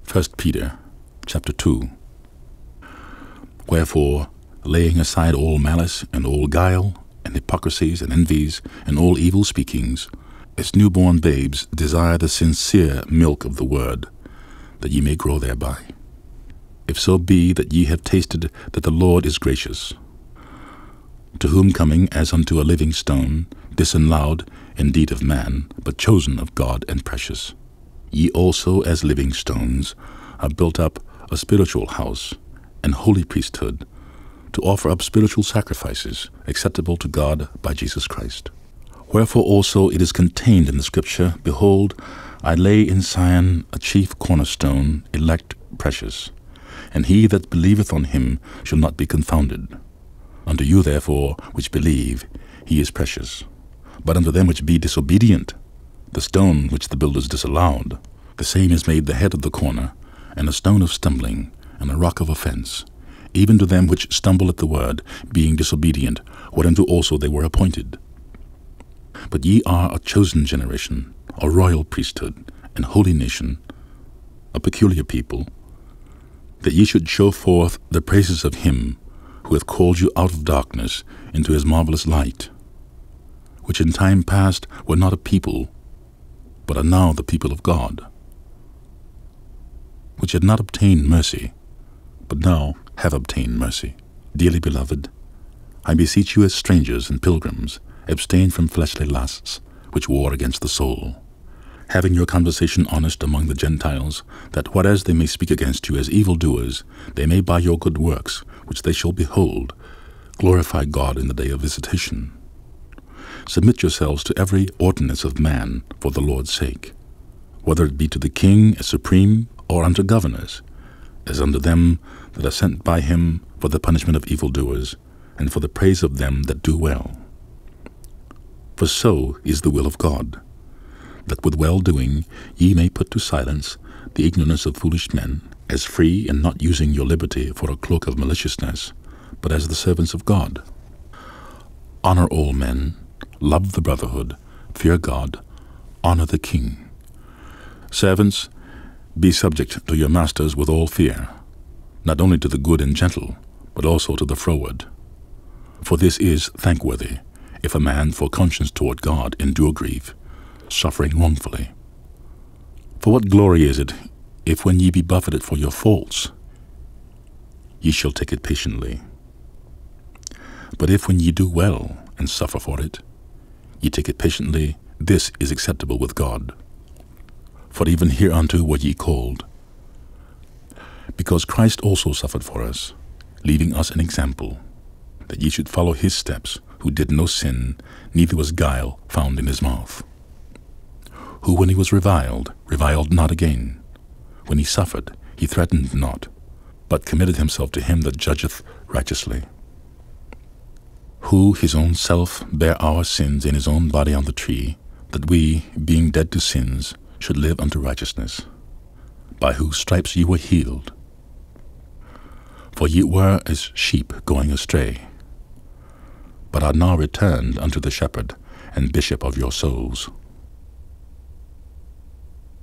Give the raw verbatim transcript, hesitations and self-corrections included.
First Peter chapter two. Wherefore, laying aside all malice and all guile and hypocrisies and envies and all evil speakings, as newborn babes desire the sincere milk of the word, that ye may grow thereby. If so be that ye have tasted that the Lord is gracious, to whom coming as unto a living stone, disallowed indeed of man, but chosen of God and precious, ye also as living stones are built up a spiritual house and holy priesthood, to offer up spiritual sacrifices acceptable to God by Jesus Christ. Wherefore also it is contained in the Scripture, Behold, I lay in Zion a chief cornerstone, elect, precious, and he that believeth on him shall not be confounded. Unto you therefore which believe, he is precious. But unto them which be disobedient, the stone which the builders disallowed, the same is made the head of the corner, and a stone of stumbling, and a rock of offense, even to them which stumble at the word, being disobedient, whereunto also they were appointed. But ye are a chosen generation, a royal priesthood, and holy nation, a peculiar people, that ye should show forth the praises of him who hath called you out of darkness into his marvelous light, which in time past were not a people, but are now the people of God, which had not obtained mercy, but now have obtained mercy. Dearly beloved, I beseech you as strangers and pilgrims, abstain from fleshly lusts, which war against the soul, having your conversation honest among the Gentiles, that whereas they may speak against you as evildoers, they may by your good works, which they shall behold, glorify God in the day of visitation. Submit yourselves to every ordinance of man for the Lord's sake, whether it be to the king as supreme, or unto governors, as unto them that are sent by him for the punishment of evildoers, and for the praise of them that do well. For so is the will of God, that with well-doing ye may put to silence the ignorance of foolish men, as free and not using your liberty for a cloak of maliciousness, but as the servants of God. Honor all men, love the brotherhood, fear God, honor the king. Servants, be subject to your masters with all fear, not only to the good and gentle, but also to the froward. For this is thankworthy, if a man for conscience toward God endure grief, suffering wrongfully. For what glory is it, if when ye be buffeted for your faults, ye shall take it patiently? But if when ye do well, and suffer for it, ye take it patiently, this is acceptable with God. For even hereunto were ye called, because Christ also suffered for us, leaving us an example, that ye should follow his steps, who did no sin, neither was guile found in his mouth. Who when he was reviled, reviled not again. When he suffered, he threatened not, but committed himself to him that judgeth righteously. Who his own self bare our sins in his own body on the tree, that we, being dead to sins, should live unto righteousness, by whose stripes ye were healed. For ye were as sheep going astray, but are now returned unto the shepherd and bishop of your souls.